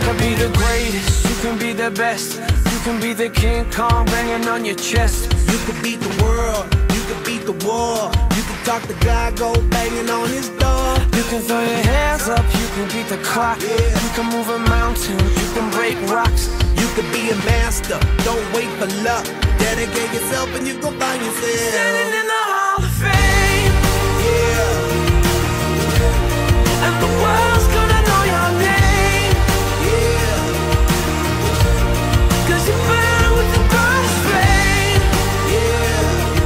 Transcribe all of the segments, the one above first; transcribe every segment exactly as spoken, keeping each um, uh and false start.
could be the greatest, you can be the best. You can be the King Kong banging on your chest. You could beat the world, you could beat the war. You can talk to God, go banging on his door. You can throw your hands up, you can beat the clock. Yeah. You can move a mountain, you can break rocks. You could be a master, don't wait for luck. Dedicate yourself and you gon' find yourself Standing in the Hall of Fame. Yeah. And the world's gonna know your name. Yeah. Cause you burn with the brightest flame. Yeah.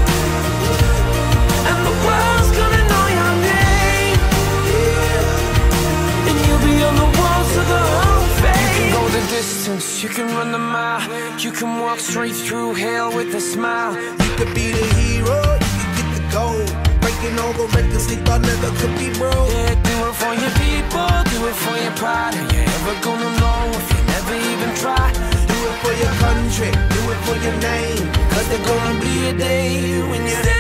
And the world's gonna know your name. Yeah. And you'll be on the walls of the Hall of Fame. You can go the distance, you can run the mile. You can walk straight through hell with a smile. You could be the hero, you could get the gold. Breaking all the records they thought never could be broke. Yeah, do it for your people, do it for your pride. Are you ever gonna know if you never even try? Do it for your country, do it for your name. Cause there's gonna be a day when you're